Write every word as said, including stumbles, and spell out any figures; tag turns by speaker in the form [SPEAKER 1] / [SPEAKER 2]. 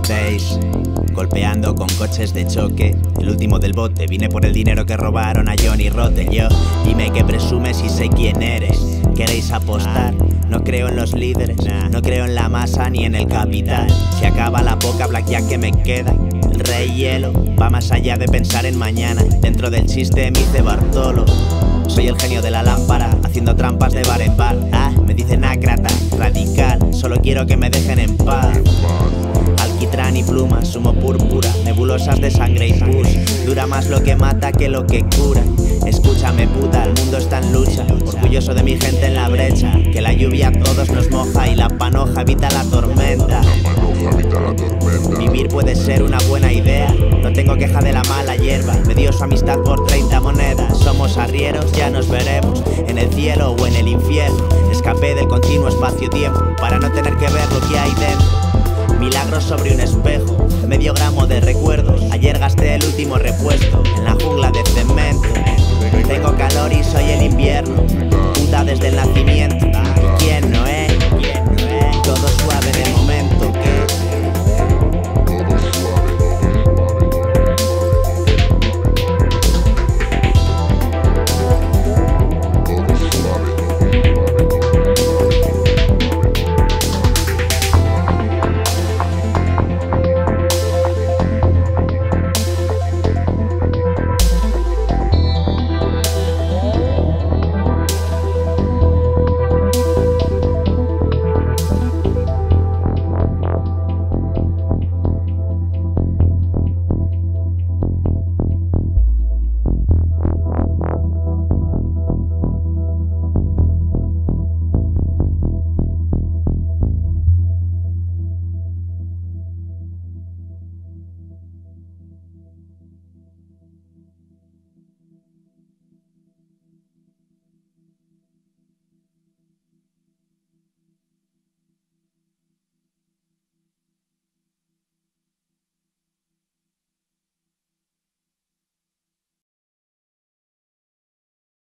[SPEAKER 1] seis, golpeando con coches de choque. El último del bote, vine por el dinero que robaron a Johnny Rotten. Yo, dime que presumes y sé quién eres. ¿Queréis apostar? No creo en los líderes, no creo en la masa ni en el capital. Se acaba la poca blackjack que me queda. El rey hielo va más allá de pensar en mañana. Dentro del chiste me hice Bartolo. Soy el genio de la lámpara, haciendo trampas de bar en bar. Ah, me dicen ácrata, radical, solo quiero que me dejen en paz. Alquitrán y plumas, humo púrpura, nebulosas de sangre y pus. Dura más lo que mata que lo que cura. Escúchame puta, el mundo está en lucha. Orgulloso de mi gente en la brecha. Que la lluvia a todos nos moja y la panoja evita la tormenta. Vivir puede ser una buena idea. No tengo queja de la mala hierba. Me dio su amistad por treinta monedas. Somos arrieros, ya nos veremos en el cielo o en el infierno. Escapé del continuo espacio-tiempo para no tener que ver lo que hay dentro. Milagros sobre un espejo, medio gramo de recuerdos. Ayer gasté el último repuesto en la jungla de cemento. Tengo calor y soy el invierno, puta desde el nacimiento.